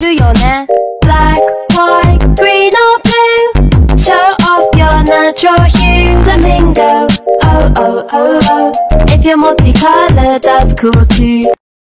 よね。 Black, white, green or blue, show off your natural hue. Flamingo, oh oh oh oh, if you're multicolored that's cool too.